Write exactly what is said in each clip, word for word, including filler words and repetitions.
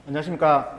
안녕하십니까.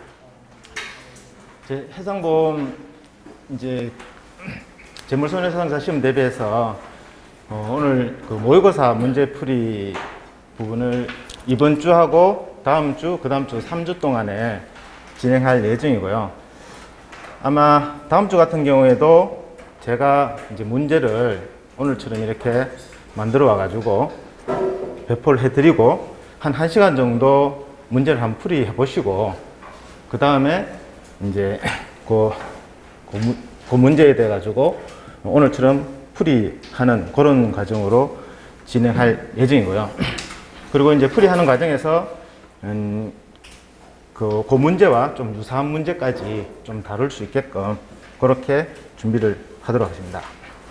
제 해상보험 이제 재물손해배상자 시험 대비해서 어, 오늘 그 모의고사 문제풀이 부분을 이번 주하고 다음 주, 그 다음 주 삼 주 동안에 진행할 예정이고요. 아마 다음 주 같은 경우에도 제가 이제 문제를 오늘처럼 이렇게 만들어 와가지고 배포를 해드리고 한 1시간 정도 문제를 한번 풀이해 보시고 그 다음에 이제 그, 그, 그 문제에 대해 가지고 오늘처럼 풀이하는 그런 과정으로 진행할 예정이고요. 그리고 이제 풀이하는 과정에서 음, 그, 그 문제와 좀 유사한 문제까지 좀 다룰 수 있게끔 그렇게 준비를 하도록 하겠습니다.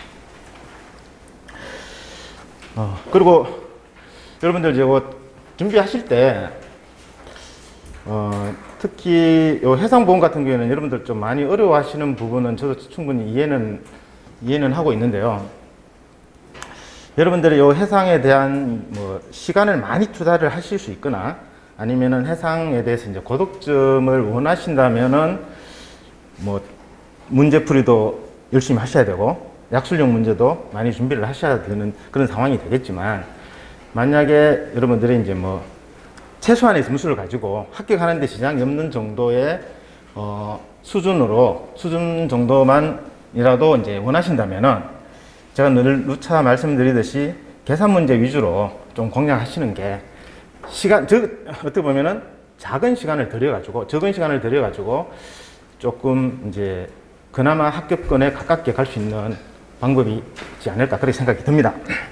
어, 그리고 여러분들 이제 뭐 준비하실 때 어, 특히 요 해상보험 같은 경우에는 여러분들 좀 많이 어려워하시는 부분은 저도 충분히 이해는 이해는 하고 있는데요. 여러분들이 요 해상에 대한 뭐 시간을 많이 투자를 하실 수 있거나 아니면은 해상에 대해서 이제 고득점을 원하신다면은 뭐 문제풀이도 열심히 하셔야 되고 약술형 문제도 많이 준비를 하셔야 되는 그런 상황이 되겠지만, 만약에 여러분들이 이제 뭐 최소한의 점수를 가지고 합격하는 데 지장이 없는 정도의 어, 수준으로 수준 정도만이라도 이제 원하신다면은 제가 늘 누차 말씀드리듯이 계산 문제 위주로 좀 공략하시는 게 시간, 즉 어떻게 보면은 작은 시간을 들여 가지고 적은 시간을 들여 가지고 조금 이제 그나마 합격권에 가깝게 갈 수 있는 방법이지 않을까 그렇게 생각이 듭니다.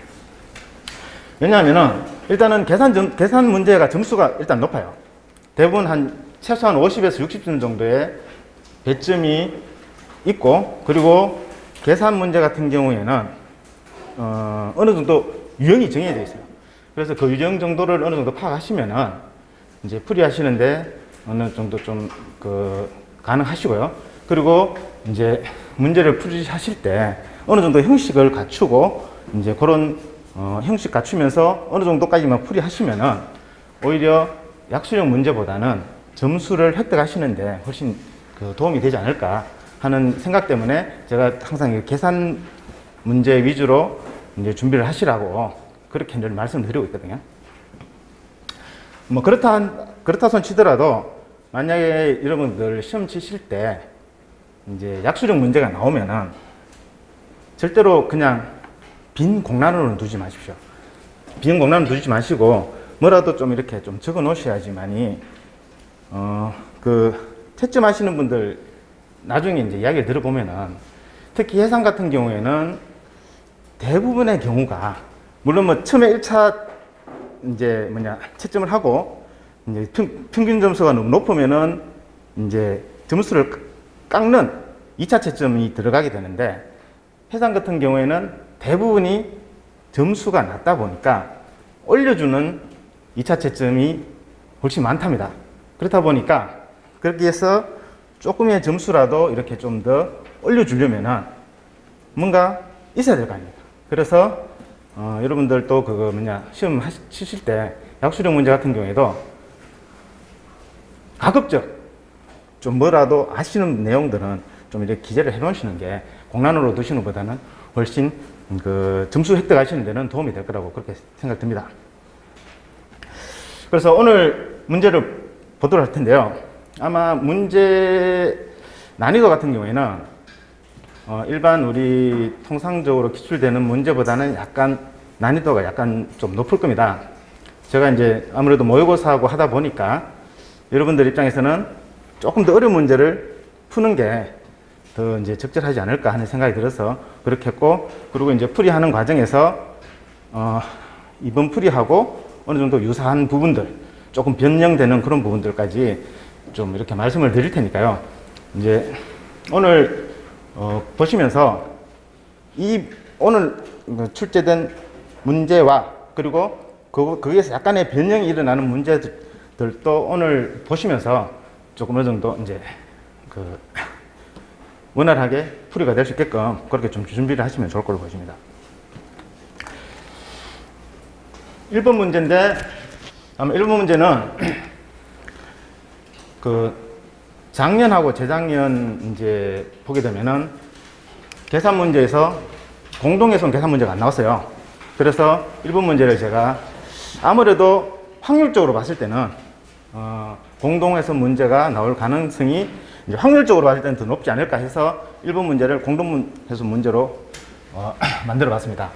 왜냐하면은 일단은 계산, 점, 계산 문제가 점수가 일단 높아요. 대부분 한 최소한 오십에서 육십 점 정도의 배점이 있고, 그리고 계산 문제 같은 경우에는 어, 어느 정도 유형이 정해져 있어요. 그래서 그 유형 정도를 어느 정도 파악하시면은 이제 풀이하시는데 어느 정도 좀 그 가능하시고요. 그리고 이제 문제를 풀이하실 때 어느 정도 형식을 갖추고 이제 그런 어, 형식 갖추면서 어느 정도까지만 풀이하시면은 오히려 약수형 문제보다는 점수를 획득하시는데 훨씬 그 도움이 되지 않을까 하는 생각 때문에 제가 항상 계산 문제 위주로 이제 준비를 하시라고 그렇게 늘 말씀을 드리고 있거든요. 뭐 그렇다 그렇다 손 치더라도 만약에 여러분들 시험 치실 때 이제 약수형 문제가 나오면은 절대로 그냥 빈 공란으로는 두지 마십시오. 빈 공란으로 두지 마시고 뭐라도 좀 이렇게 좀 적어 놓으셔야지만이 어, 그 채점하시는 분들 나중에 이제 이야기를 들어보면은 특히 해상 같은 경우에는 대부분의 경우가 물론 뭐 처음에 일 차 이제 뭐냐 채점을 하고 이제 평, 평균 점수가 너무 높으면은 이제 점수를 깎는 이 차 채점이 들어가게 되는데, 해상 같은 경우에는 대부분이 점수가 낮다 보니까 올려주는 이 차 채점이 훨씬 많답니다. 그렇다 보니까 그렇게 해서 조금의 점수라도 이렇게 좀 더 올려주려면은 뭔가 있어야 될 거 아닙니까? 그래서 어, 여러분들도 그거 뭐냐 시험 하시, 치실 때 약수형 문제 같은 경우에도 가급적 좀 뭐라도 아시는 내용들은 좀 이렇게 기재를 해 놓으시는 게 공란으로 두시는 것보다는 훨씬 그 점수 획득하시는 데는 도움이 될 거라고 그렇게 생각됩니다. 그래서 오늘 문제를 보도록 할 텐데요. 아마 문제 난이도 같은 경우에는 어 일반 우리 통상적으로 기출되는 문제보다는 약간 난이도가 약간 좀 높을 겁니다. 제가 이제 아무래도 모의고사하고 하다 보니까 여러분들 입장에서는 조금 더 어려운 문제를 푸는 게 더 이제 적절하지 않을까 하는 생각이 들어서 그렇게 했고, 그리고 이제 풀이하는 과정에서 어 이번 풀이하고 어느 정도 유사한 부분들, 조금 변형되는 그런 부분들까지 좀 이렇게 말씀을 드릴 테니까요. 이제 오늘 어 보시면서 이 오늘 출제된 문제와 그리고 그, 거기에서 약간의 변형이 일어나는 문제들도 오늘 보시면서 조금 어느 정도 이제 그 원활하게 풀이가 될 수 있게끔 그렇게 좀 준비를 하시면 좋을 걸로 보입니다. 일 번 문제인데, 아마 일 번 문제는 그 작년하고 재작년 이제 보게 되면은 계산 문제에서 공동해선 계산 문제가 안 나왔어요. 그래서 일부 문제를 제가 아무래도 확률적으로 봤을 때는 어, 공동해선 문제가 나올 가능성이 이제 확률적으로 봤을 때는 더 높지 않을까 해서 일부 문제를 공동해선 문제로 어, 만들어 봤습니다.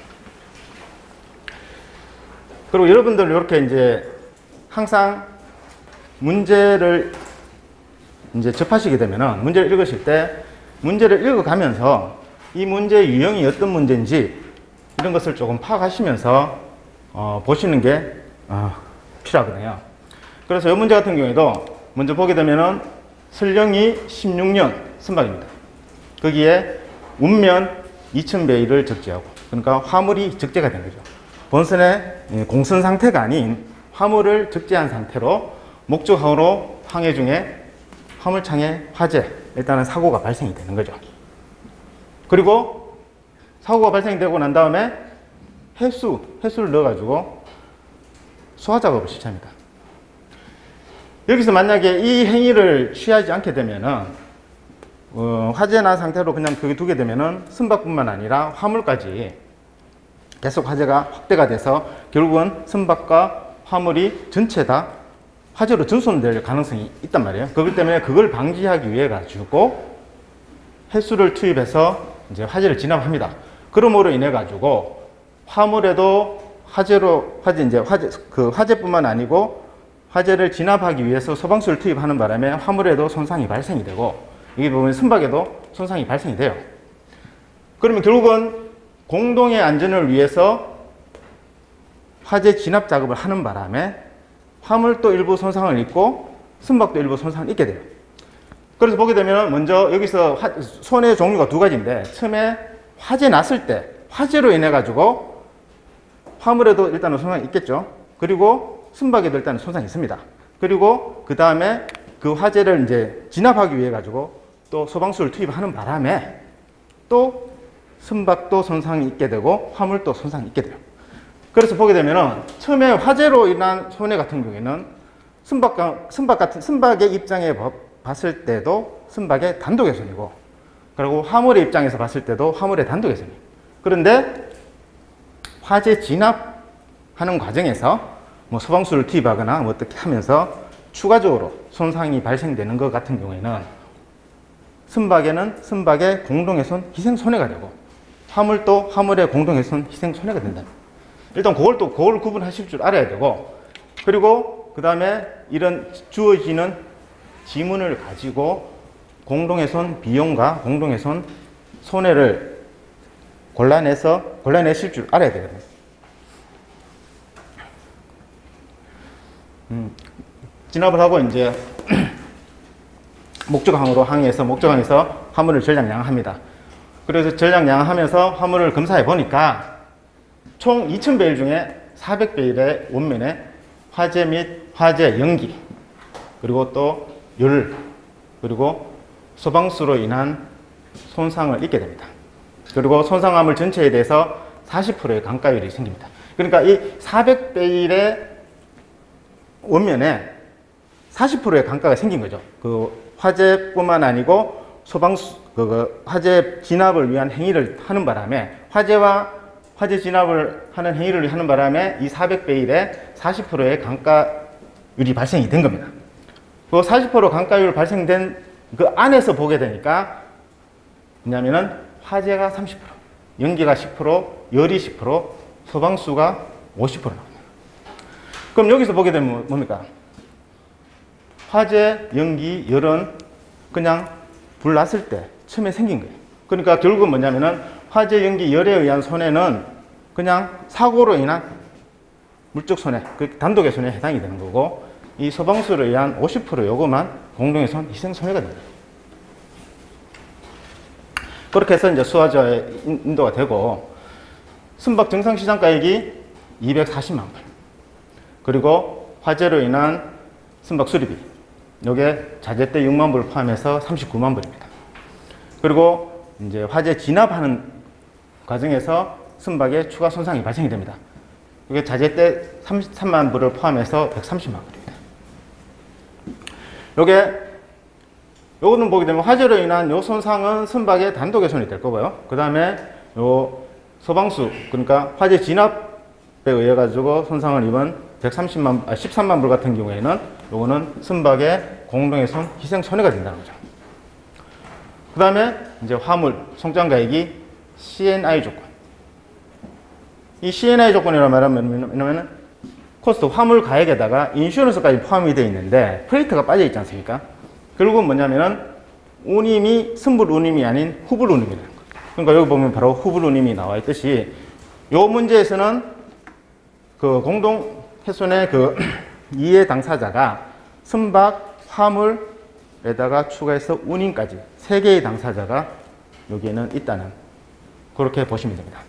그리고 여러분들 이렇게 이제 항상 문제를 이제 접하시게 되면은 문제를 읽으실 때 문제를 읽어가면서 이 문제의 유형이 어떤 문제인지 이런 것을 조금 파악하시면서 어, 보시는 게 어, 필요하거든요. 그래서 이 문제 같은 경우에도 먼저 보게 되면은 설령이 십육 년 선박입니다. 거기에 운면 이천 배일을 적재하고, 그러니까 화물이 적재가 된 거죠. 본선의 공선 상태가 아닌 화물을 적재한 상태로 목적항으로 항해 중에 화물창에 화재, 일단은 사고가 발생이 되는 거죠. 그리고 사고가 발생되고 난 다음에 해수, 해수를 넣어가지고 수화 작업을 실시합니다. 여기서 만약에 이 행위를 취하지 않게 되면은 어, 화재 난 상태로 그냥 그게 두게 되면은 선박뿐만 아니라 화물까지 계속 화재가 확대가 돼서 결국은 선박과 화물이 전체 다 화재로 전손될 가능성이 있단 말이에요. 그렇기 때문에 그걸 방지하기 위해 가지고 해수를 투입해서 이제 화재를 진압합니다. 그러므로 인해 가지고 화물에도 화재로 화재 이제 화재 그 화재뿐만 아니고 화재를 진압하기 위해서 소방수를 투입하는 바람에 화물에도 손상이 발생이 되고, 이게 보면 선박에도 손상이 발생이 돼요. 그러면 결국은 공동의 안전을 위해서 화재 진압 작업을 하는 바람에 화물도 일부 손상을 입고 선박도 일부 손상을 입게 돼요. 그래서 보게 되면 먼저 여기서 화, 손해 종류가 두 가지인데, 처음에 화재 났을 때 화재로 인해 가지고 화물에도 일단은 손상이 있겠죠. 그리고 선박에도 일단은 손상이 있습니다. 그리고 그 다음에 그 화재를 이제 진압하기 위해 가지고 또 소방수를 투입하는 바람에 또 선박도 손상이 있게 되고 화물도 손상이 있게 돼요. 그래서 보게 되면은 처음에 화재로 인한 손해 같은 경우에는 선박, 선박 같은, 선박의 입장에 봤을 때도 선박의 단독의 손해고, 그리고 화물의 입장에서 봤을 때도 화물의 단독의 손해. 그런데 화재 진압하는 과정에서 뭐 소방수를 투입하거나 뭐 어떻게 하면서 추가적으로 손상이 발생되는 것 같은 경우에는 선박에는 선박의 공동훼손 희생 손해가 되고 화물도 화물의 공동훼손 희생 손해가 된다. 일단 그걸 또 그걸 구분하실 줄 알아야 되고, 그리고 그 다음에 이런 주어지는 지문을 가지고 공동훼손 비용과 공동훼손 손해를 골라내서 골라내실 줄 알아야 되거든요. 음, 진압을 하고 이제 목적항으로 항해해서 목적항에서 화물을 전량 양합니다. 그래서 전량 양하면서 화물을 검사해 보니까 총 이천 배일 중에 사백 배일의 원면에 화재 및 화재 연기, 그리고 또 열, 그리고 소방수로 인한 손상을 입게 됩니다. 그리고 손상 화물 전체에 대해서 사십 퍼센트의 강가율이 생깁니다. 그러니까 이 사백 배일의 원면에 사십 퍼센트의 강가가 생긴 거죠. 그 화재뿐만 아니고 소방수, 그, 그 화재 진압을 위한 행위를 하는 바람에 화재와 화재 진압을 하는 행위를 하는 바람에 이 사백 배일에 사십 퍼센트의 강가율이 발생이 된 겁니다. 그 사십 퍼센트 강가율 발생된 그 안에서 보게 되니까 뭐냐면은 화재가 삼십 퍼센트, 연기가 십 퍼센트, 열이 십 퍼센트, 소방수가 오십 퍼센트 나옵니다. 그럼 여기서 보게 되면 뭡니까? 화재, 연기, 열은 그냥 불 났을 때 처음에 생긴 거예요. 그러니까 결국은 뭐냐면은 화재, 연기, 열에 의한 손해는 그냥 사고로 인한 물적 손해, 그 단독의 손해에 해당이 되는 거고, 이 소방수로 의한 오십 퍼센트 요거만 공동의 손, 희생 손해가 됩니다. 그렇게 해서 이제 수화자에 인도가 되고, 선박 정상 시장가액이 이백사십만 불, 그리고 화재로 인한 선박 수리비, 요게 자재대 육만 불 포함해서 삼십구만 불입니다. 그리고 이제 화재 진압하는 과정에서 선박에 추가 손상이 발생이 됩니다. 이게 자재대 삼십삼만 불을 포함해서 백삼십만 불입니다. 요게, 요거는 보게 되면 화재로 인한 요 손상은 선박의 단독 훼손이 될 거고요. 그 다음에 요 소방수, 그러니까 화재 진압에 의해 가지고 손상을 입은 백삼십만, 아, 십삼만 불 같은 경우에는 요거는 선박의 공동훼손 희생 손해가 된다는 거죠. 그 다음에 이제 화물 송장가액이 씨엔아이 조건. 이 씨엔아이 조건이라고 말하면 뭐냐면 코스트 화물 가액에다가 인슈런스까지 포함이 되어 있는데 프레이트가 빠져 있지 않습니까? 결국은 뭐냐면은 운임이 선불 운임이 아닌 후불 운임이라는 거예요. 그러니까 여기 보면 바로 후불 운임이 나와 있듯이 요 문제에서는 그 공동 훼손의 그 이해 당사자가 선박 화물에다가 추가해서 운임까지 세 개의 당사자가 여기에는 있다는, 그렇게 보시면 됩니다.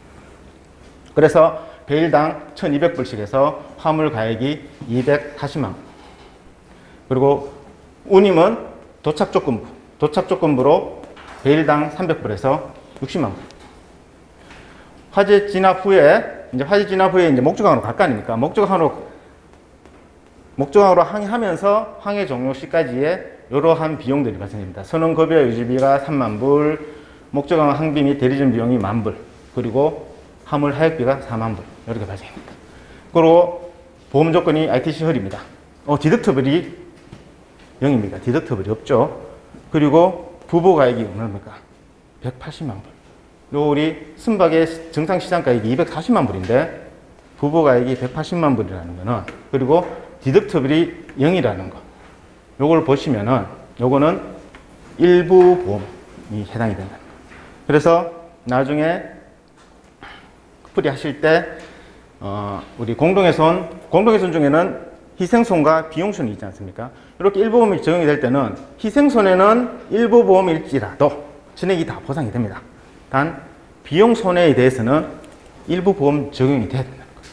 그래서 배일당 천이백 불씩 해서 화물 가액이 이백사십만 불. 그리고 운임은 도착 조건부, 도착 조건부로 배일당 삼백 불에서 육십만 불. 화재 진압 후에, 이제 화재 진압 후에 이제 목적항으로 갈 거 아닙니까? 목적항으로, 목적항으로 항해하면서 항해 종료 시까지의 이러한 비용들이 발생됩니다. 선원급여 유지비가 삼만 불, 목적항 항비 및 대리점 비용이 만 불, 그리고 화물 하역비가 사만 불, 이렇게 발생합니다. 그리고 보험 조건이 아이티씨 헐입니다. 어, 디덕터블이 영입니다. 디덕터블이 없죠. 그리고 부보 가액이 얼마입니까? 백팔십만 불. 요 우리 선박의 정상 시장 가액이 이백사십만 불인데 부보 가액이 백팔십만 불이라는 거는, 그리고 디덕터블이 영이라는 거, 요걸 보시면은 요거는 일부 보험이 해당이 된다. 그래서 나중에 풀이 하실 때 어, 우리 공동훼손, 공동훼손 중에는 희생손과 비용손이 있지 않습니까? 이렇게 일부 보험이 적용이 될 때는 희생손해는 일부 보험일지라도 전액이 다 보상이 됩니다. 단 비용손해에 대해서는 일부 보험 적용이 돼야 된다는 거예요.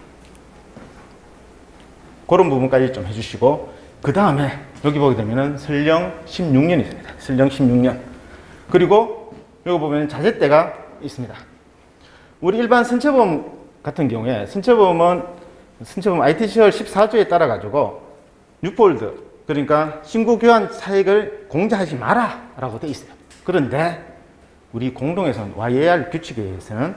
그런 부분까지 좀 해주시고, 그 다음에 여기 보게 되면은 설령 십육 년이 됩니다. 설령 십육 년. 그리고 여기 보면 자재대가 있습니다. 우리 일반 선체보험 같은 경우에 선체보험은 선체보험 아이티씨헐 십사 조에 따라 가지고 뉴폴드, 그러니까 신고 교환 사액을 공제하지 마라 라고 되어 있어요. 그런데 우리 공동훼손 와이에이알 규칙에 의해서는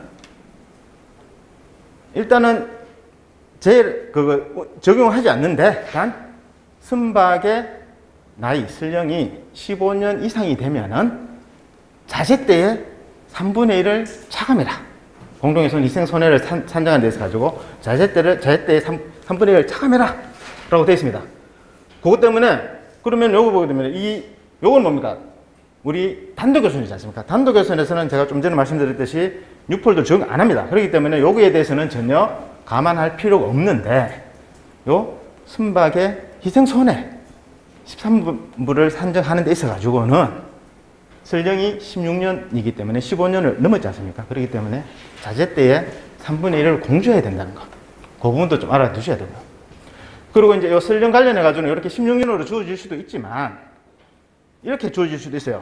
일단은 제일 그거 적용하지 않는데, 단 선박의 나이 설령이 십오 년 이상이 되면은 자재대의 삼분의 일을 차감해라. 공동훼손 희생손해를 산, 산정한 데서 가지고 자재대를, 자재대의 삼분의 일을 차감해라 라고 되어 있습니다. 그것 때문에, 그러면 요거 보게 되면 이, 요건 뭡니까? 우리 단독훼손이지 않습니까? 단독훼손에서는 제가 좀 전에 말씀드렸듯이 뉴폴드 적용 안 합니다. 그렇기 때문에 요거에 대해서는 전혀 감안할 필요가 없는데, 요 선박의 희생손해 십삼 불을 산정하는 데 있어 가지고는 설령이 십육 년이기 때문에 십오 년을 넘었지 않습니까? 그렇기 때문에 자재대의 삼분의 일을 공제해야 된다는 거, 그 부분도 좀 알아두셔야 되고요. 그리고 이제 이 설령 관련해 가지고는 이렇게 십육 년으로 주어질 수도 있지만 이렇게 주어질 수도 있어요.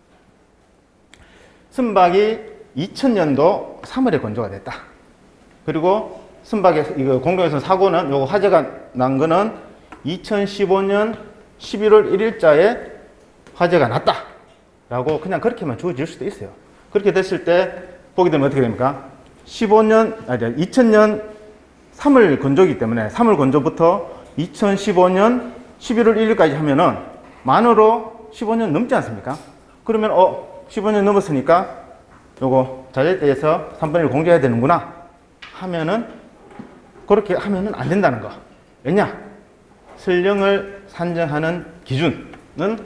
선박이 이천 년도 삼월에 건조가 됐다. 그리고 선박의 이거 공동훼손 사고는, 요거 화재가 난 거는 이천십오 년 십일월 일일자에 화재가 났다 라고 그냥 그렇게만 주어질 수도 있어요. 그렇게 됐을 때 보게 되면 어떻게 됩니까? 십오 년, 아니 이천 년 삼월 건조이기 때문에 삼월 건조부터 이천십오 년 십일월 일일까지 하면은 만으로 십오 년 넘지 않습니까? 그러면 어 십오 년 넘었으니까 요거 자재대에서 삼분의 일 공제해야 되는구나 하면은, 그렇게 하면은 안 된다는 거. 왜냐? 설령을 산정하는 기준은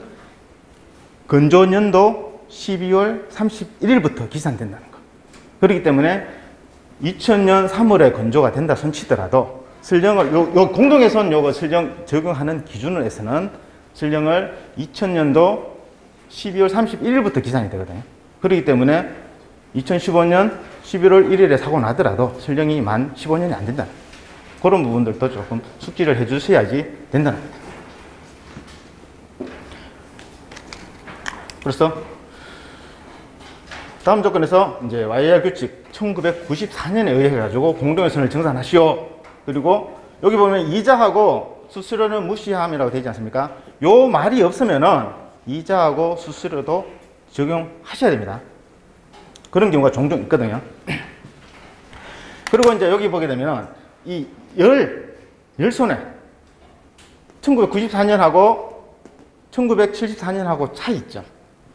건조년도 십이월 삼십일일부터 기산된다는 거. 그렇기 때문에 이천 년 삼월에 건조가 된다 손치더라도 설령을, 요, 요 공동훼손 요거 설령 적용하는 기준에서는 설령을 이천 년도 십이월 삼십일일부터 기산이 되거든요. 그렇기 때문에 이천십오 년 십일월 일일에 사고 나더라도 설령이 만 십오 년이 안 된다는 거예요. 그런 부분들도 조금 숙지를 해 주셔야지 된다는 겁니다. 그래서 다음 조건에서 이제 와이에이알 규칙 천구백구십사 년에 의해 가지고 공동훼손을 정산하시오. 그리고 여기 보면 이자하고 수수료는 무시함이라고 되지 않습니까? 요 말이 없으면은 이자하고 수수료도 적용하셔야 됩니다. 그런 경우가 종종 있거든요. 그리고 이제 여기 보게 되면은 이 열, 열손해 천구백구십사 년하고 천구백칠십사 년하고 차이 있죠.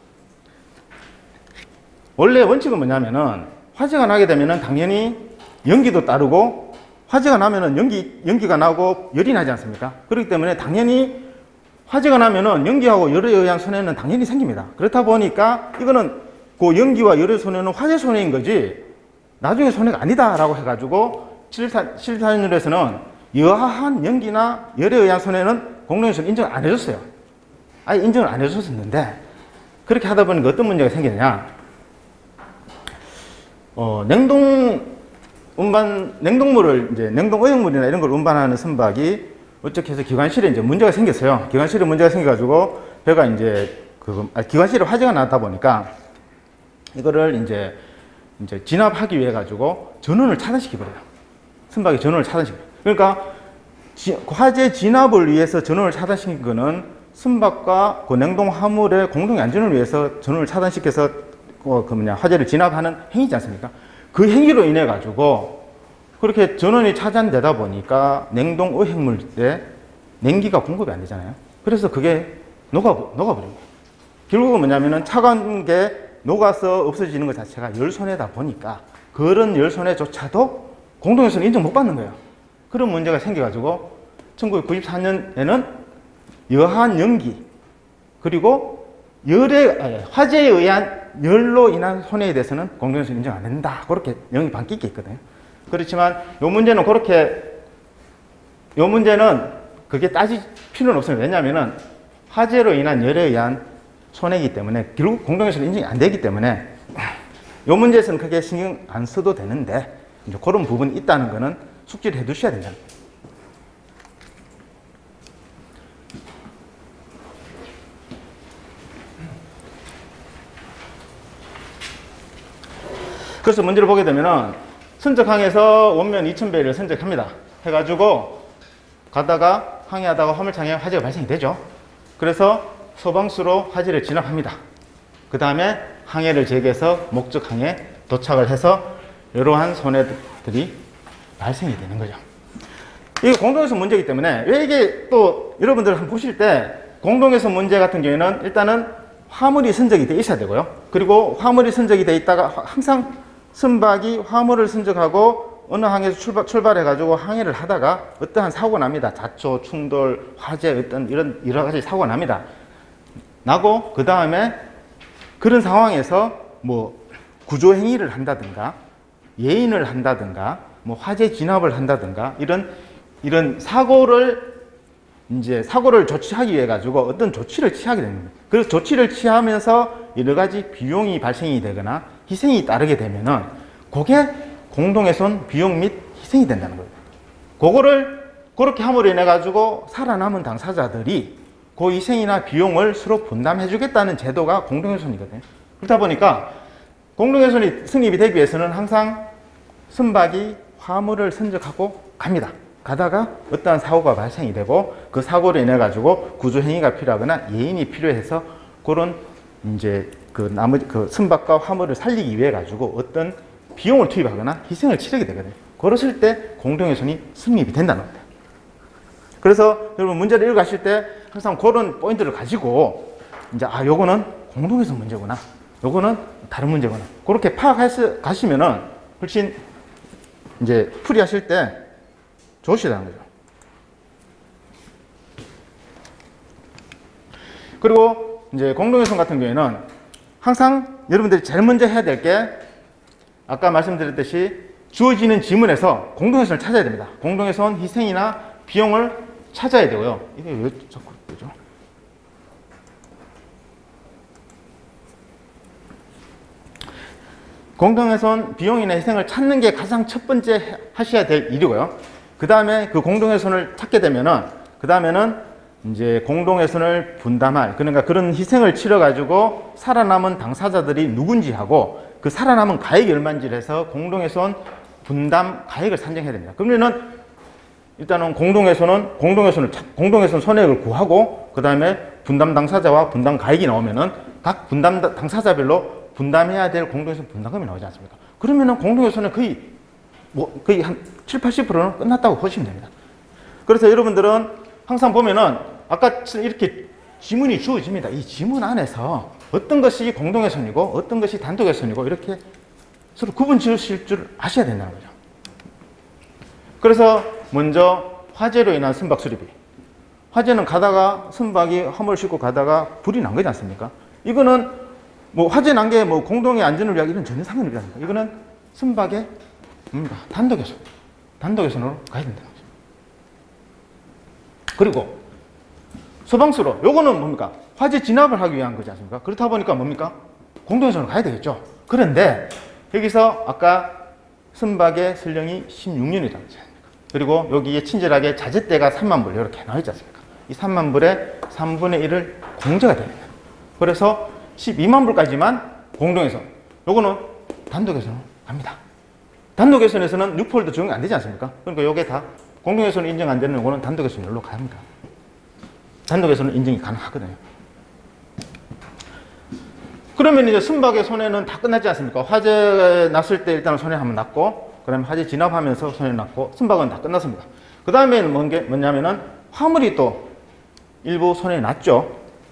원래 원칙은 뭐냐면은 화재가 나게 되면은 당연히 연기도 따르고 화재가 나면은 연기, 연기가 나고 열이 나지 않습니까? 그렇기 때문에 당연히 화재가 나면은 연기하고 열에 의한 손해는 당연히 생깁니다. 그렇다 보니까 이거는 그 연기와 열의 손해는 화재 손해인 거지 나중에 손해가 아니다라고 해가지고 칠십사 년에서는 여하한 연기나 열에 의한 손해는 공동에서는 인정을 안 해줬어요. 아예 인정을 안 해줬었는데 그렇게 하다 보니까 어떤 문제가 생기느냐? 어, 냉동 운반, 냉동물을 이제 냉동 어용물이나 이런 걸 운반하는 선박이 어떻게 해서 기관실에 이제 문제가 생겼어요. 기관실에 문제가 생겨가지고 배가 이제 그 아, 기관실에 화재가 났다 보니까 이거를 이제 이제 진압하기 위해 가지고 전원을 차단시켜버려요. 선박의 전원을 차단시켜요. 그러니까 지, 화재 진압을 위해서 전원을 차단시킨 거는 선박과 그 냉동 화물의 공동의 안전을 위해서 전원을 차단시켜서 그 뭐냐 화재를 진압하는 행위지 않습니까? 그 행위로 인해 가지고 그렇게 전원이 차단되다 보니까 냉동 어획물에 냉기가 공급이 안 되잖아요. 그래서 그게 녹아 녹아버린 거예요. 결국은 뭐냐면은 차가운 게 녹아서 없어지는 것 자체가 열손해다 보니까 그런 열손해조차도 공동에서는 인정 못 받는 거예요. 그런 문제가 생겨가지고 천구백구십사 년에는 여한 연기 그리고 열에 아니, 화재에 의한 열로 인한 손해에 대해서는 공동에서 인정 안 된다. 그렇게 영이 바뀌게 있거든요. 그렇지만 요 문제는 그렇게 요 문제는 그게 따질 필요는 없어요. 왜냐하면은 화재로 인한 열에 의한 손해이기 때문에 결국 공동에서는 인정이 안 되기 때문에 요 문제에서는 크게 신경 안 써도 되는데 이제 그런 부분이 있다는 거는 숙지를 해 두셔야 된다. 그래서 문제를 보게 되면은 선적항에서 원면 이천 배를 선적합니다. 해가지고 가다가 항해하다가 화물창에 화재가 발생이 되죠. 그래서 소방수로 화재를 진압합니다. 그 다음에 항해를 재개해서 목적항에 도착을 해서 이러한 손해들이 발생이 되는 거죠. 이게 공동에서 문제이기 때문에 왜 이게 또 여러분들 한번 보실 때 공동에서 문제 같은 경우에는 일단은 화물이 선적이 돼 있어야 되고요. 그리고 화물이 선적이 돼 있다가 항상 선박이 화물을 선적하고 어느 항에서 출발, 출발해가지고 항해를 하다가 어떠한 사고가 납니다. 자초, 충돌, 화재, 어떤 이런 여러 가지 사고가 납니다. 나고, 그 다음에 그런 상황에서 뭐 구조행위를 한다든가, 예인을 한다든가, 뭐 화재 진압을 한다든가, 이런, 이런 사고를 이제 사고를 조치하기 위해 가지고 어떤 조치를 취하게 됩니다. 그래서 조치를 취하면서 여러 가지 비용이 발생이 되거나 희생이 따르게 되면은 그게 공동훼손 비용 및 희생이 된다는 거예요. 그거를 그렇게 함으로 인해 가지고 살아남은 당사자들이 그 희생이나 비용을 서로 분담해 주겠다는 제도가 공동훼손이거든요. 그렇다 보니까 공동훼손이 성립이 되기 위해서는 항상 선박이 화물을 선적하고 갑니다. 가다가 어떠한 사고가 발생이 되고 그 사고로 인해 가지고 구조 행위가 필요하거나 예인이 필요해서 그런 이제 그 나머지 그 선박과 화물을 살리기 위해 가지고 어떤 비용을 투입하거나 희생을 치르게 되거든요. 그랬을 때 공동훼손이 성립이 된다는 겁니다. 그래서 여러분 문제를 읽어가실 때 항상 그런 포인트를 가지고 이제 아 요거는 공동훼손 문제구나, 요거는 다른 문제구나 그렇게 파악해서 가시면은 훨씬 이제 풀이하실 때 좋으시다는 거죠. 그리고 이제 공동훼손 같은 경우에는 항상 여러분들이 제일 먼저 해야 될 게 아까 말씀드렸듯이 주어지는 지문에서 공동훼손을 찾아야 됩니다. 공동훼손 희생이나 비용을 찾아야 되고요. 이게 왜 자꾸 그러죠? 공동훼손 비용이나 희생을 찾는 게 가장 첫 번째 하셔야 될 일이고요. 그 다음에 그 공동훼손을 찾게 되면은 그 다음에는 이제 공동훼손을 분담할, 그러니까 그런 희생을 치러 가지고 살아남은 당사자들이 누군지 하고 그 살아남은 가액이 얼마인지를 해서 공동훼손 분담 가액을 산정해야 됩니다. 그러면은 일단은 공동훼손은 공동훼손을 공동훼손 손해액을 구하고 그 다음에 분담 당사자와 분담 가액이 나오면은 각 분담 당사자별로 분담해야 될 공동훼손 분담금이 나오지 않습니까? 그러면은 공동훼손은 거의 뭐 거의 한 칠, 팔십 퍼센트는 끝났다고 보시면 됩니다. 그래서 여러분들은 항상 보면은 아까 이렇게 지문이 주어집니다. 이 지문 안에서 어떤 것이 공동훼손이고 어떤 것이 단독훼손이고 이렇게 서로 구분 지으실 줄 아셔야 된다는 거죠. 그래서 먼저 화재로 인한 선박 수리비. 화재는 가다가 선박이 허물 싣고 가다가 불이 난 거지 않습니까? 이거는 뭐 화재 난 게 뭐 공동의 안전을 위하여 이런 전혀 상관이 없지 않습니까? 이거는 선박의 뭡니까? 단독훼손. 단독훼손으로 가야 된다는 거죠. 그리고 소방수로 요거는 뭡니까? 화재 진압을 하기 위한 거지 않습니까? 그렇다 보니까 뭡니까? 공동훼손으로 가야 되겠죠. 그런데 여기서 아까 선박의 선령이 십육 년이라는 거죠. 그리고 여기에 친절하게 자재대가 삼만 불 이렇게 나와 있지 않습니까? 이 삼만 불의 삼분의 일을 공제가 됩니다. 그래서 십이만 불까지만 공동훼손. 요거는 단독훼손으로 갑니다. 단독훼손에서는 육 퍼센트 적용이 안 되지 않습니까? 그러니까 요게 다 공동훼손 인정 안 되는 요거는 단독훼손으로 갑니다. 단독훼손은 인정이 가능하거든요. 그러면 이제 선박의 손해는 다 끝났지 않습니까? 화재 났을 때 일단 손해 한번 났고, 그 다음에 화재 진압하면서 손해 났고, 선박은 다 끝났습니다. 그 다음에는 뭔 게 뭐냐면은 화물이 또 일부 손해 났죠.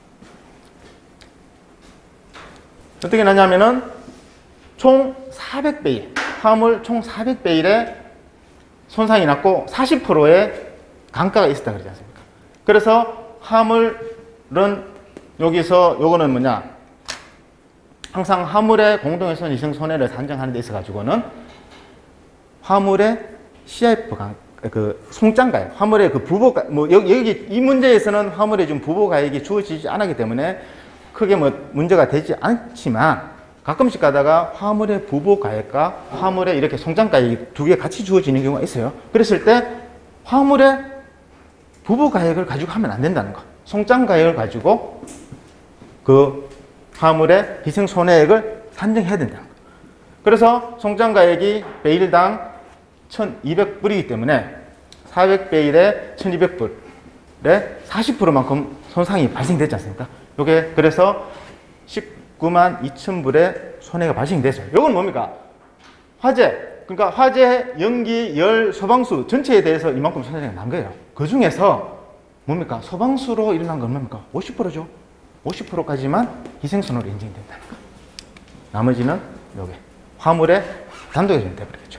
어떻게 났냐면은 총 사백 베일, 화물 총 사백 베일의 손상이 났고 사십 퍼센트의 감가가 있었다 그러지 않습니까? 그래서 화물은 여기서 요거는 뭐냐? 항상 화물의 공동훼손 이성 손해를 산정하는 데 있어 가지고는 화물의 씨아이에프가 그 송장가액, 화물의 그 부보 뭐 여기, 여기 이 문제에서는 화물에 좀 부보 가액이 주어지지 않았기 때문에 크게 뭐 문제가 되지 않지만 가끔씩 가다가 화물의 부보 가액과 화물의 이렇게 송장 가액이 두 개 같이 주어지는 경우가 있어요. 그랬을 때 화물의 부보 가액을 가지고 하면 안 된다는 거. 송장 가액을 가지고 그 화물의 희생 손해액을 산정해야 된다는 거. 그래서 송장 가액이 베일당 천이백 불이기 때문에 사백 베일에 천이백 불에 사십 퍼센트만큼 손상이 발생되지 않습니까? 요게 그래서 십구만 이천 불의 손해가 발생됐어요. 요건 뭡니까? 화재, 그러니까 화재, 연기, 열, 소방수 전체에 대해서 이만큼 손해가 난 거예요. 그 중에서 뭡니까? 소방수로 일어난 건 뭡니까? 오십 퍼센트죠. 오십 퍼센트까지만 희생손으로 인정된다는 거. 나머지는 요게 화물의 단독훼손이 되어버리겠죠.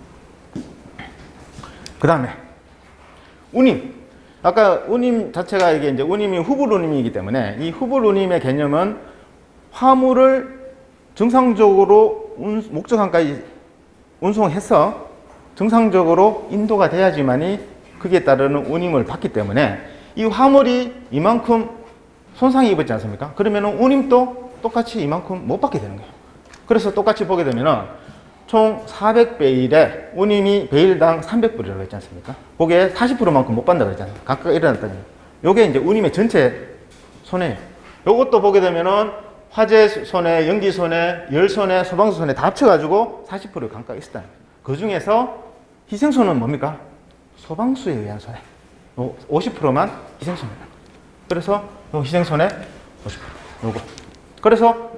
그 다음에 운임. 아까 운임 자체가 이게 이제 운임이 후불 운임이기 때문에 이 후불 운임의 개념은 화물을 정상적으로 운, 목적항까지 운송해서 정상적으로 인도가 돼야지만이 그에 따르는 운임을 받기 때문에 이 화물이 이만큼 손상이 입었지 않습니까? 그러면 운임도 똑같이 이만큼 못 받게 되는 거예요. 그래서 똑같이 보게 되면은 총 사백 베일에 운임이 베일당 삼백 불이라고 했지 않습니까? 거기에 사십 퍼센트만큼 못 받는다고 했지 않습니까? 각각 일어났다는 거예요. 요게 이제 운임의 전체 손해예요. 요것도 보게 되면은 화재 손해, 연기 손해, 열 손해, 소방수 손해 다 합쳐가지고 사십 퍼센트 감가가 있었다는 거예요. 그 중에서 희생손은 뭡니까? 소방수에 의한 손해. 오십 퍼센트만 희생손해라는 거예요. 그래서 요 희생손해 오십 퍼센트. 요거. 그래서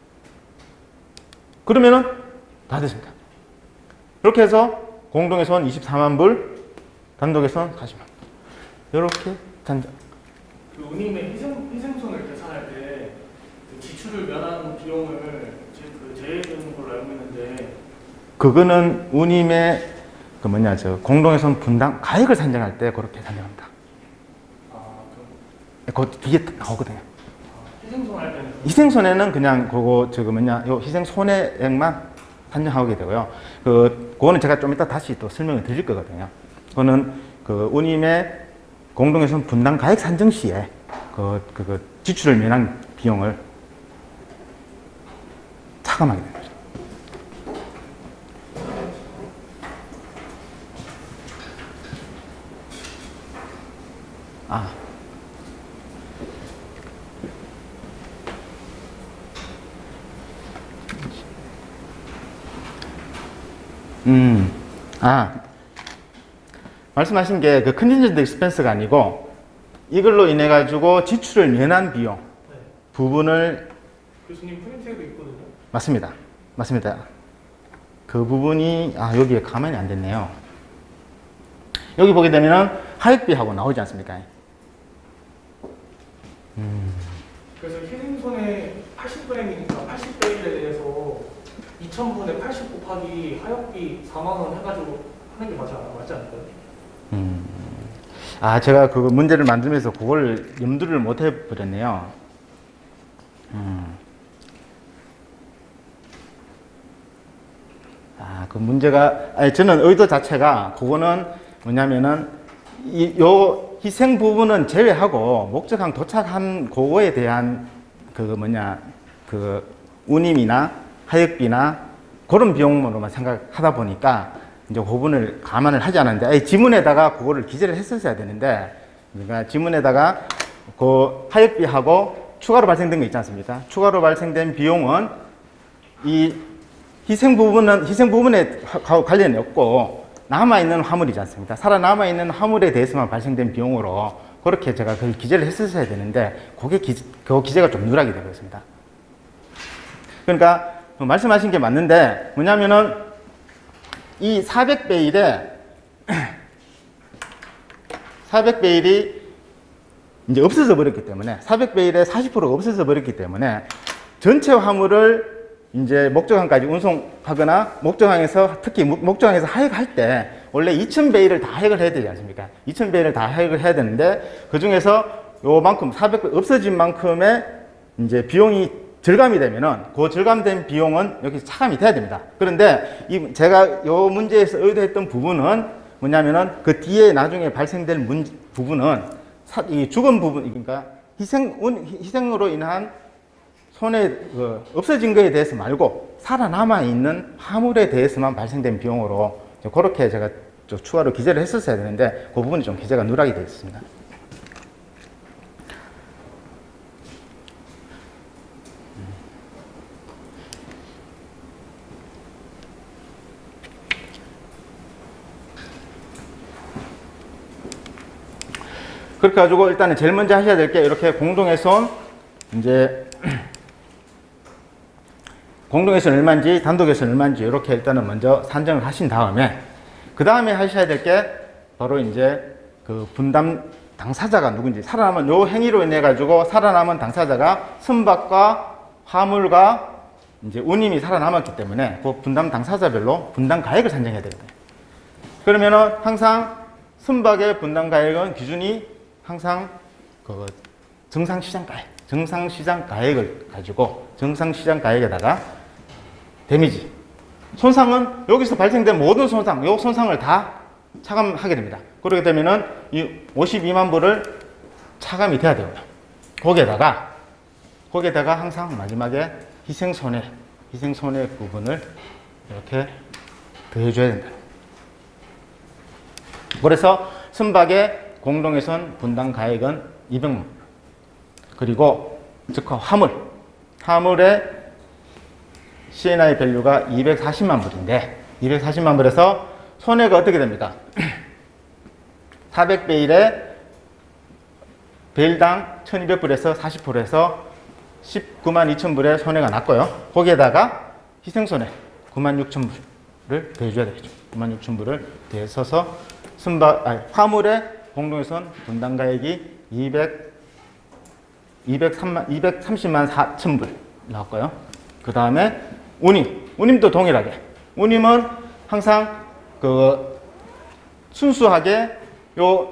그러면은 다 됐습니다. 이렇게 해서 공동훼손 이십사만 불, 단독훼손 사십만 불. 이렇게 단정. 그 운임의 희생, 희생손을 계산할 때 그 지출을 면한 비용을 제, 그 제외되는 걸로 알고 있는데 그거는 운임의 그 뭐냐 저 공동훼손 분담 가액을 산정할 때 그렇게 산정합니다. 아, 그럼 그 뒤에 나오거든요. 아, 희생손 할 때는 희생손해는 그냥 그거 저거 뭐냐 요 희생손해액만 산정하게 되고요. 그, 그거는 제가 좀 이따 다시 또 설명을 드릴 거거든요. 그거는 그 운임의 공동훼손 분담 가액 산정 시에 그, 그, 그 지출을 면한 비용을 차감하게 됩니다. 아. 음, 아, 말씀하신 게 그 컨틴전트 익스펜스가 아니고 이걸로 인해 가지고 지출을 면한 비용 네. 부분을 교수님 프린트에도 있거든요. 맞습니다. 맞습니다. 그 부분이 아 여기에 가만히 안 됐네요. 여기 보게 되면은 하역비하고 나오지 않습니까? 음. 그래서 희생손의 팔십 그램이니까 팔십 베일에 대해서 이천 분의 팔십 곱하기 하역비 사만 원 해가지고 하는 게 맞지, 않- 맞지 않을까요? 음. 아, 제가 그 문제를 만들면서 그걸 염두를 못 해버렸네요. 음. 아, 그 문제가, 아니, 저는 의도 자체가, 그거는 뭐냐면은, 이, 요 희생 부분은 제외하고, 목적항 도착한 그거에 대한, 그 뭐냐, 그 운임이나 하역비나 그런 비용으로만 생각하다 보니까, 이제 그 부분을 감안을 하지 않았는데, 아니, 지문에다가 그거를 기재를 했었어야 되는데, 그러니까 지문에다가 그 하역비하고 추가로 발생된 거 있지 않습니까? 추가로 발생된 비용은 이 희생 부분은 희생 부분에 관련이 없고 남아있는 화물이지 않습니까? 살아남아있는 화물에 대해서만 발생된 비용으로 그렇게 제가 그걸 기재를 했었어야 되는데 그게 기, 그 기재가 좀 누락이 되고 있습니다. 그러니까 말씀하신 게 맞는데 뭐냐면은 이 사백 베일에 사백 베일이 이제 없어져 버렸기 때문에 사백 베일에 사십 퍼센트가 없어져 버렸기 때문에 전체 화물을 이제 목적항까지 운송하거나 목적항에서 특히 목적항에서 하역할 때 원래 이천 베일을 다 하역을 해야 되지 않습니까? 이천 베일을 다 하역을 해야 되는데 그 중에서 요만큼 사백 베일 없어진 만큼의 이제 비용이 절감이 되면은 그 절감된 비용은 여기서 차감이 돼야 됩니다. 그런데 이 제가 요 문제에서 의도했던 부분은 뭐냐면은 그 뒤에 나중에 발생될 문 부분은 사, 이 죽은 부분 그러니까 희생 희생으로 인한 손해 그 없어진 거에 대해서 말고 살아남아 있는 화물에 대해서만 발생된 비용으로 그렇게 제가 좀 추가로 기재를 했었어야 되는데 그 부분이 좀 기재가 누락이 되어 있습니다. 그렇게 가지고 일단은 제일 먼저 하셔야 될 게 이렇게 공동의 손 이제 공동의 손 얼마인지 단독의 손 얼마인지 이렇게 일단은 먼저 산정을 하신 다음에 그 다음에 하셔야 될 게 바로 이제 그 분담 당사자가 누군지 살아남은 요 행위로 인해 가지고 살아남은 당사자가 선박과 화물과 이제 운임이 살아남았기 때문에 그 분담 당사자별로 분담 가액을 산정해야 되거든요. 그러면은 항상 선박의 분담 가액은 기준이 항상 그 정상시장 가액, 정상시장 가액을 가지고 정상시장 가액에다가 데미지, 손상은 여기서 발생된 모든 손상, 요 손상을 다 차감하게 됩니다. 그렇게 되면은 이 오십이만 불을 차감이 돼야 되고요. 거기에다가 거기에다가 항상 마지막에 희생손해, 희생손해 부분을 이렇게 더해줘야 된다. 그래서 선박의 공동회선 분담 가액은 이백만 불. 그리고 즉 화물, 화물의 씨엔아이 밸류가 이백사십만 불인데 이백사십만 불에서 손해가 어떻게 됩니까? 사백 베일에 베일당 천이백 불에서 사십 퍼센트에서 십구만 이천 불의 손해가 났고요. 거기에다가 희생손해 구만 육천 불을 더해줘야 되겠죠. 구만 육천 불을 더해서서 선박, 아니, 화물의 공동회선 분담가액이 이백, 이백삼만, 이백삼십만 사천 불 나왔고요. 그 다음에 운임, 운임도 동일하게 운임은 항상 그 순수하게 요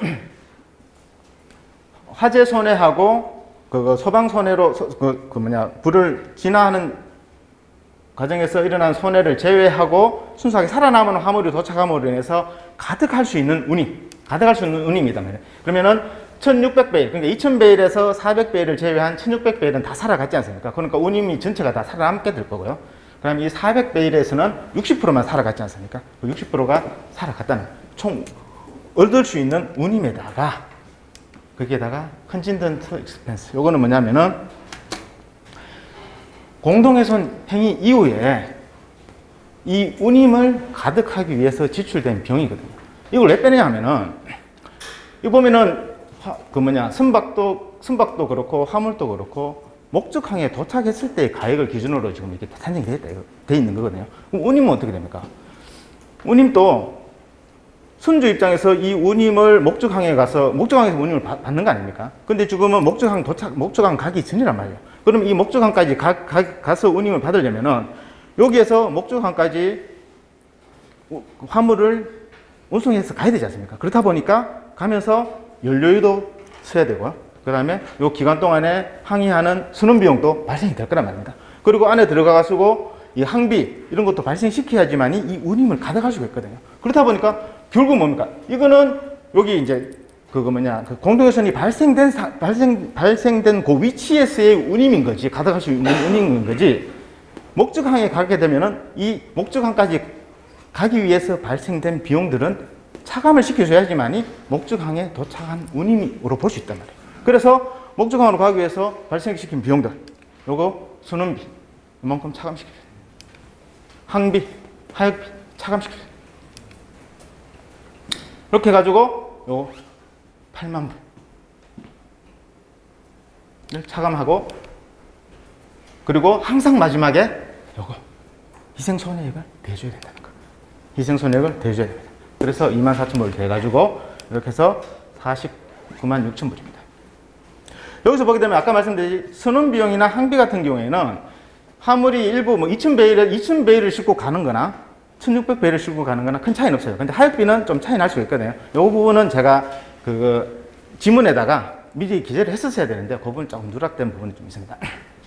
화재 손해하고 그 소방 손해로 그, 그 뭐냐 불을 진화하는 과정에서 일어난 손해를 제외하고 순수하게 살아남은 화물이 도착함으로 인해서 가득할 수 있는 운임, 가득할 수 있는 운임이다. 그러면은 천육백 베일, 그러니까 이천 베일에서 사백 베일을 제외한 천육백 베일은 다 살아갔지 않습니까? 그러니까 운임이 전체가 다 살아남게 될 거고요. 그다음 이 사백 베일에서는 육십 퍼센트만 살아갔지 않습니까? 그 육십 퍼센트가 살아갔다는 총 얻을 수 있는 운임에다가 거기에다가 컨틴전트 익스펜스. 요거는 뭐냐면은 공동훼손 행위 이후에 이 운임을 가득하기 위해서 지출된 비용이거든요. 이걸 왜 빼느냐 하면은, 이 보면은, 화, 그 뭐냐, 선박도, 선박도 그렇고, 화물도 그렇고, 목적항에 도착했을 때의 가액을 기준으로 지금 이렇게 산정이 돼, 돼 있는 거거든요. 그럼 운임은 어떻게 됩니까? 운임도 선주 입장에서 이 운임을 목적항에 가서, 목적항에서 운임을 받는 거 아닙니까? 근데 지금은 목적항 도착, 목적항 가기 전이란 말이에요. 그럼 이 목적항까지 가, 가, 가서 운임을 받으려면은, 여기에서 목적항까지 화물을 운송해서 가야 되지 않습니까? 그렇다 보니까 가면서 연료유도 써야 되고요. 그 다음에 이 기간 동안에 항의하는 순원 비용도 발생이 될 거란 말입니다. 그리고 안에 들어가가지고 이 항비 이런 것도 발생시켜야지만이 이 운임을 가져갈 수가 있거든요. 그렇다 보니까 결국 뭡니까? 이거는 여기 이제 그거 뭐냐 그 공동회선이 발생된 사, 발생 발생된 그 위치에서의 운임인 거지, 가져갈 수 있는 운임인 거지. 목적항에 가게 되면은 이 목적항까지 가기 위해서 발생된 비용들은 차감을 시켜줘야지만이 목적항에 도착한 운임으로 볼 수 있단 말이에요. 그래서 목적항으로 가기 위해서 발생시킨 비용들, 요거 순원비 이만큼 차감시켜줘야 돼요. 항비, 하역비 차감시켜줘야 돼요. 이렇게 해가지고 요거 팔만 불을 차감하고, 그리고 항상 마지막에 요거 희생손해액을 대줘야 된다는 거. 희생손해액을 대줘야 됩니다. 그래서 이만 사천 불을 대가지고 이렇게 해서 사십구만 육천 불입니다. 여기서 보게 되면 아까 말씀드린 선원비용이나 항비 같은 경우에는 화물이 일부 뭐 이천 베일을, 이천 베일을 싣고 가는 거나 천육백 베일을 싣고 가는 거나 큰 차이는 없어요. 근데 하역비는 좀 차이 날 수가 있거든요. 이 부분은 제가 그 지문에다가 미리 기재를 했었어야 되는데 그 부분 조금 누락된 부분이 좀 있습니다.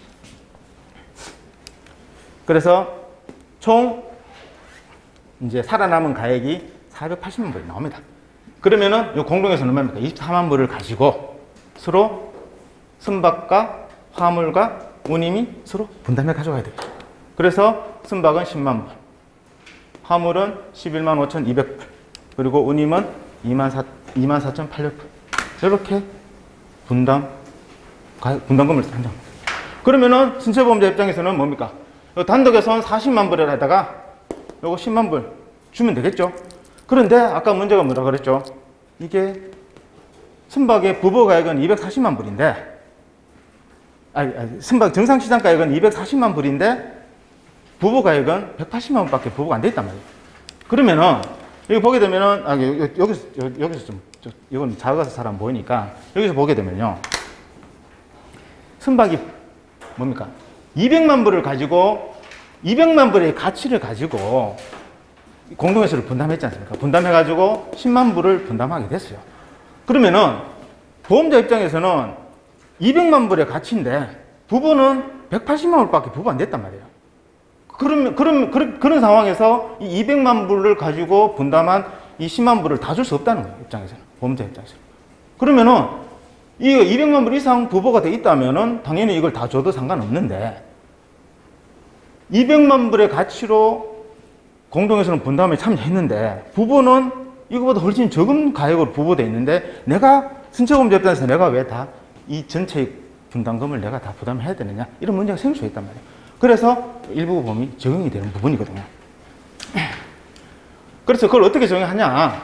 그래서 총 이제 살아남은 가액이 사백팔십만 불이 나옵니다. 그러면은 이 공동에서는 얼마입니까? 이십사만 불을 가지고 서로 선박과 화물과 운임이 서로 분담해 가져가야 되겠죠. 그래서 선박은 십만 불, 화물은 십일만 오천이백 불, 그리고 운임은 이만 사천팔백 불. 이렇게 분담, 분담금을 산정합니다. 그러면은 신체보험자 입장에서는 뭡니까? 단독에선 사십만 불을 하다가 요거 십만 불 주면 되겠죠. 그런데 아까 문제가 뭐라 그랬죠? 이게 선박의 부보가액은 이백사십만 불인데, 아니, 아니 선박 정상시장가액은 이백사십만 불인데 부보가액은 백팔십만 불밖에 부보가 안 돼 있단 말이에요. 그러면은 여기 보게 되면은 아, 여기, 여기서 여기, 여기서 좀 저, 이건 작아서 잘 안 보이니까 여기서 보게 되면요, 선박이 뭡니까? 이백만 불을 가지고 이백만 불의 가치를 가지고 공동회수를 분담했지 않습니까? 분담해가지고 십만 불을 분담하게 됐어요. 그러면은 보험자 입장에서는 이백만 불의 가치인데 부부는 백팔십만 불밖에 부부 안 됐단 말이에요. 그러면, 그런, 그런, 그런 상황에서 이 이백만 불을 가지고 분담한 이 십만 불을 다 줄 수 없다는 거예요. 입장에서는. 보험자 입장에서는. 그러면은 이 이백만 불 이상 부보가 돼 있다면은 당연히 이걸 다 줘도 상관없는데 이백만 불의 가치로 공동에서는 분담에 참여했는데 부부는 이거보다 훨씬 적은 가액으로 부보돼 있는데 내가 신체보험자 입장에서 내가 왜 다 이 전체의 분담금을 내가 다 부담해야 되느냐, 이런 문제가 생길 수 있단 말이에요. 그래서 일부 보험이 적용이 되는 부분이거든요. 그래서 그걸 어떻게 적용하냐,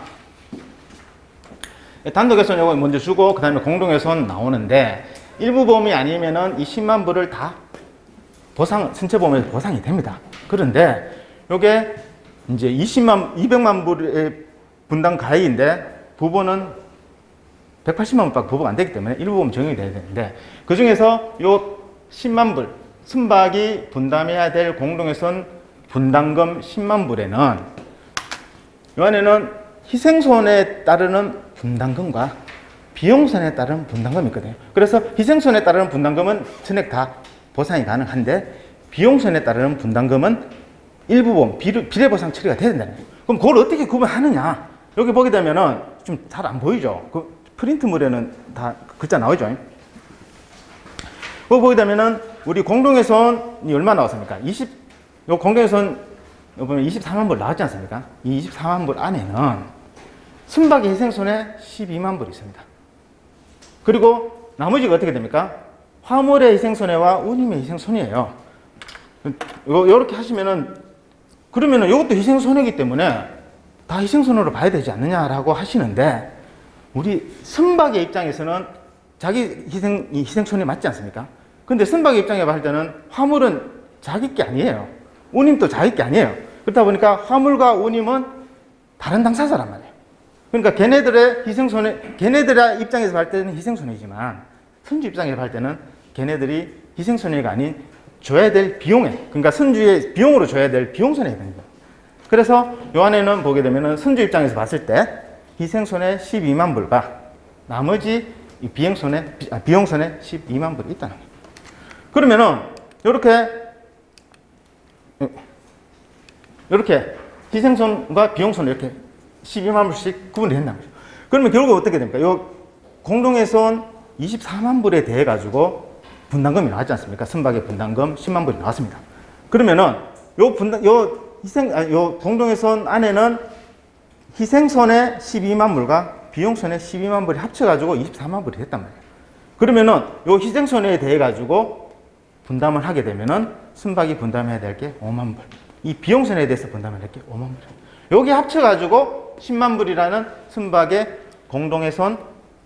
단독에선 요거 먼저 주고 그 다음에 공동에선 나오는데 일부 보험이 아니면은 이 십만 불을 다 보상, 신체보험에서 보상이 됩니다. 그런데 요게 이제 이십만, 이백만 불의 분담 가액인데 부보는 백팔십만 불밖에 부보가 안 되기 때문에 일부 보험 적용이 돼야 되는데, 그 중에서 요 십만 불, 선박이 분담해야 될 공동회선 분담금 십만 불에는 요 안에는 희생손에 따르는 분담금과 비용손에 따르는 분담금이 있거든요. 그래서 희생손에 따르는 분담금은 전액 다 보상이 가능한데 비용손에 따르는 분담금은 일부 보험, 비례보상 처리가 돼야 된다는 거예요. 그럼 그걸 어떻게 구분하느냐? 여기 보게 되면은 좀 잘 안 보이죠? 그 프린트물에는 다 글자 나오죠? 그거 보게 되면은 우리 공동회선이 얼마 나왔습니까? 이십, 요 공동회선 보면 이십사만 불 나왔지 않습니까? 이 이십사만 불 안에는 선박의 희생손해 십이만 불이 있습니다. 그리고 나머지가 어떻게 됩니까? 화물의 희생손해와 운임의 희생손해예요. 요렇게 하시면은, 그러면은 이것도 희생손해이기 때문에 다 희생손해로 봐야 되지 않느냐라고 하시는데, 우리 선박의 입장에서는 자기 희생, 이 희생손해 맞지 않습니까? 근데 선박의 입장에 봤을 때는 화물은 자기 게 아니에요. 운임도 자기 게 아니에요. 그렇다 보니까 화물과 운임은 다른 당사자란 말이에요. 그러니까 걔네들의 희생손해, 걔네들의 입장에서 봤을 때는 희생손해지만 선주 입장에서 봤을 때는 걔네들이 희생손해가 아닌 줘야 될 비용에, 그러니까 선주의 비용으로 줘야 될 비용손해가 됩니다. 그래서 이 안에는 보게 되면은 선주 입장에서 봤을 때 희생손해 십이만 불과 나머지 비행손해, 아, 비용손해 십이만 불이 있다는 거예요. 그러면은 이렇게 이렇게 희생손과 비용손 이렇게 십이만 불씩 구분이 된다는 거죠. 그러면 결국 어떻게 됩니까? 요 공동의 손 이십사만 불에 대해 가지고 분담금이 나왔지 않습니까? 선박의 분담금 십만 불이 나왔습니다. 그러면은 요 분담, 요 희생, 아, 요 공동의 손 안에는 희생손해 십이만 불과 비용손해 십이만 불이 합쳐가지고 이십사만 불이 됐단 말이에요. 그러면은 요 희생손해에 대해 가지고 분담을 하게 되면은 선박이 분담해야 될 게 오만 불. 이 비용손해에 대해서 분담해야 될 게 오만 불. 여기 합쳐가지고 십만 불이라는 선박의 공동의 손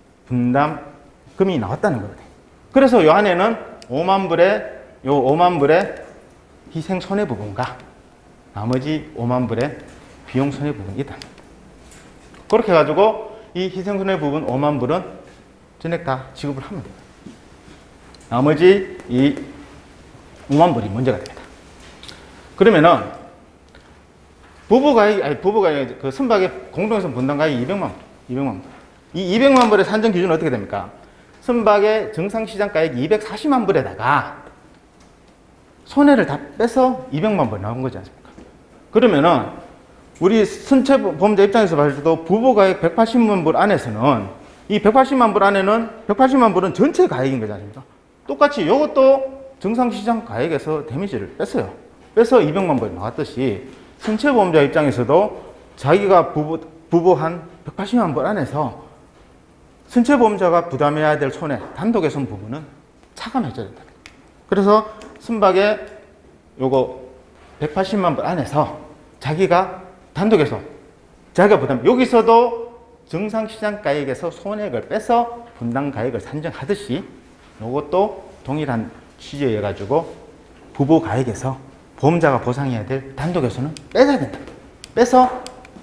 분담금이 나왔다는 거거든요. 그래서 요 안에는 오만 불에, 요 오만 불의 희생손해 부분과 나머지 오만 불의 비용손해 부분이 있다. 그렇게 해가지고 이 희생손해 부분 오만 불은 전액 다 지급을 하면 돼요. 나머지 이 오만 불이 문제가 됩니다. 그러면은 부부가액, 아니 부부가액, 그 선박의 공동선 분담가액이 이백만 불, 이백만 불. 이 이백만 불의 산정 기준은 어떻게 됩니까? 선박의 정상시장가액 이백사십만 불에다가 손해를 다 빼서 이백만 불 나온 거지 않습니까? 그러면은 우리 선체보험자 입장에서 봤을 때도 부부가액 백팔십만 불 안에서는 이 백팔십만 불 안에는 백팔십만 불은 전체 가액인 거지 않습니까? 똑같이 이것도 정상시장 가액에서 데미지를 뺐어요. 빼서 이백만 불이 나왔듯이 선체보험자 입장에서도 자기가 부부, 부부한 백팔십만 불 안에서 선체보험자가 부담해야 될 손해, 단독의 손 부분은 차감해줘야 된다. 그래서 선박에 요거 백팔십만 불 안에서 자기가 단독에서 자기가 부담, 여기서도 정상시장 가액에서 손해액을 빼서 분담 가액을 산정하듯이 이것도 동일한 취지에 가지고 부부 가액에서 보험자가 보상해야 될 단독에서는 빼야 된다. 빼서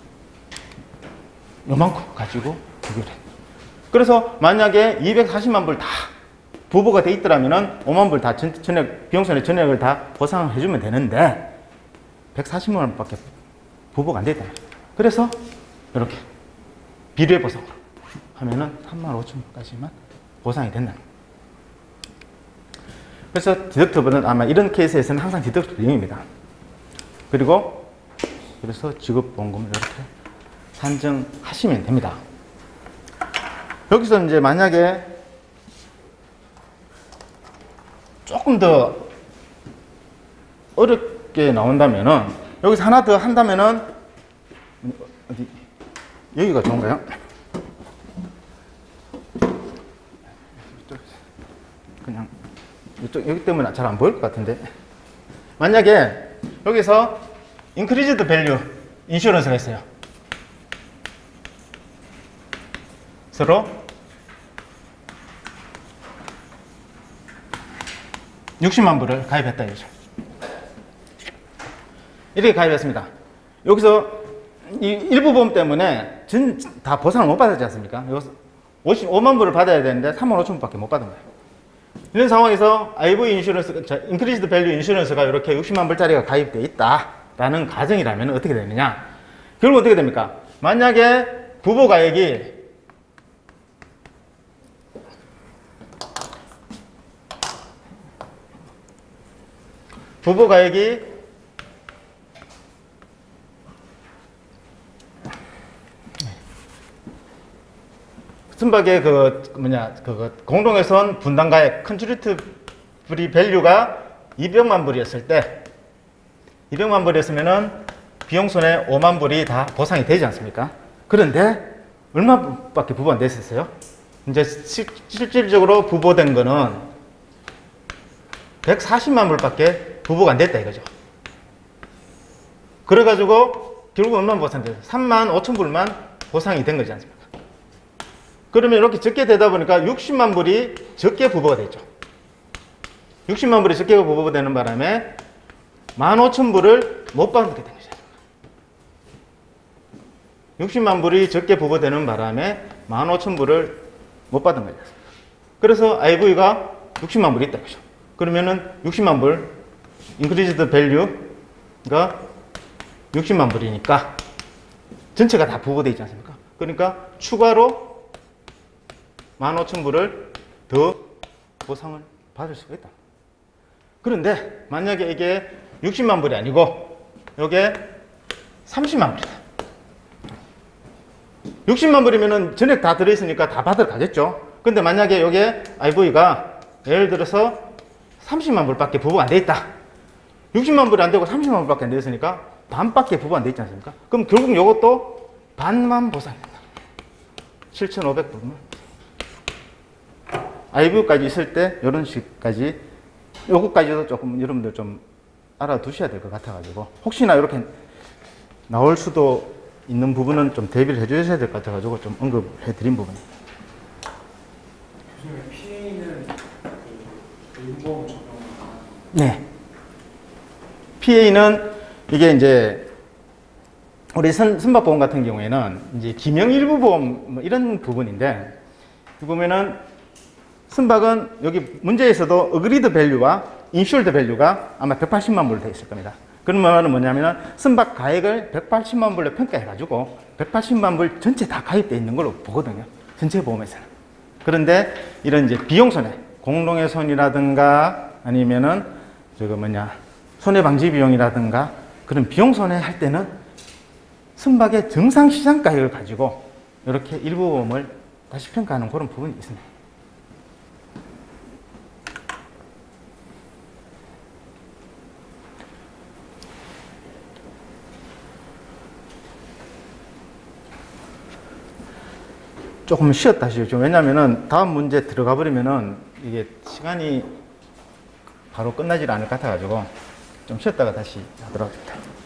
요만큼 가지고 비교를 해. 그래서 만약에 이백사십만 불 다 부부가 돼 있더라면은 오만 불 다 전액, 비용손해 전액을 다 보상을 해주면 되는데 백사십만 원밖에 부부가 안 돼 있단 말이에요. 그래서 이렇게 비례 보상으로 하면은 삼만 오천 원까지만 보상이 된다는 거예요. 그래서 디덕트블은 아마 이런 케이스에서는 항상 디덕트 비용입니다. 그리고 그래서 지급보험금을 이렇게 산정하시면 됩니다. 여기서 이제 만약에 조금 더 어렵게 나온다면은 여기서 하나 더 한다면은 어디 여기가 좋은가요? 그냥 이쪽 여기 때문에 잘 안 보일 것 같은데 만약에 여기서 인크리즈드 밸류 인슈런스가 있어요. 서로 육십만 불을 가입했다 이거죠. 이렇게 가입했습니다. 여기서 이 일부 보험 때문에 전 다 보상을 못 받았지 않습니까? 여기서 오십오만 불을 받아야 되는데 삼만 오천 불밖에 못 받은 거예요. 이런 상황에서 아이브이 인슈런스, 인크리즈드 밸류 인슈런스가 이렇게 육십만 불짜리가 가입되어 있다라는 가정이라면 어떻게 되느냐? 결국 어떻게 됩니까? 만약에 부부 가액이 부부 가액이 선박의 그 뭐냐 그 공동회선 분담가액 컨트리트 프리 밸류가 이백만 불이었을 때 이백만 불이었으면은 비용손해 오만 불이 다 보상이 되지 않습니까? 그런데 얼마밖에 부부 안 됐었어요? 이제 시, 실질적으로 부보된 거는 백사십만 불밖에 부부가 안 됐다 이거죠. 그래가지고 결국 얼마 보상돼요? 삼만 오천 불만 보상이 된 거지 않습니까? 그러면 이렇게 적게 되다 보니까 육십만 불이 적게 부과가 되죠. 육십만 불이 적게 부과가 되는 바람에 만 오천 불을 못 받게 된 거죠. 육십만 불이 적게 부과되는 바람에 만 오천 불을 못 받은 거죠. 그래서 아이브이가 육십만 불이 있다 그죠. 그러면은 육십만 불 increased value가 육십만 불이니까 전체가 다 부과되어 있지 않습니까? 그러니까 추가로 만 오천 불을 더 보상을 받을 수가 있다. 그런데 만약에 이게 육십만 불이 아니고 이게 삼십만 불이다. 육십만 불이면은 전액 다 들어있으니까 다 받으러 가겠죠. 근데 만약에 이게 아이브이가 예를 들어서 삼십만 불밖에 부과 안 돼 있다. 육십만 불이 안 되고 삼십만 불밖에 안 돼 있으니까 반밖에 부과 안 돼 있지 않습니까? 그럼 결국 이것도 반만 보상된다. 칠천오백 불만. 아이브이까지 있을 때 이런 식까지 요거까지도 조금 여러분들 좀 알아두셔야 될 것 같아가지고 혹시나 이렇게 나올 수도 있는 부분은 좀 대비를 해주셔야 될 것 같아가지고 좀 언급해 드린 부분입니다. 교수님, 피에이는 그 의무보험 적용? 네. 피에이는 이게 이제 우리 선, 선박보험 같은 경우에는 이제 기명일부보험 뭐 이런 부분인데 보면은 선박은 여기 문제에서도 어그리드 밸류와 인슈얼드 밸류가 아마 백팔십만 불로 되어 있을 겁니다. 그런 말은 뭐냐면은 선박 가액을 백팔십만 불로 평가해가지고 백팔십만 불 전체 다 가입되어 있는 걸로 보거든요. 전체 보험에서는. 그런데 이런 이제 비용 손해, 공동의 손이라든가 아니면은 저거 뭐냐 손해 방지 비용이라든가 그런 비용 손해 할 때는 선박의 정상 시장 가격을 가지고 이렇게 일부 보험을 다시 평가하는 그런 부분이 있습니다. 조금 쉬었다 하시죠. 왜냐면은 다음 문제 들어가 버리면은 이게 시간이 바로 끝나질 않을 것 같아가지고 좀 쉬었다가 다시 하도록 하겠습니다.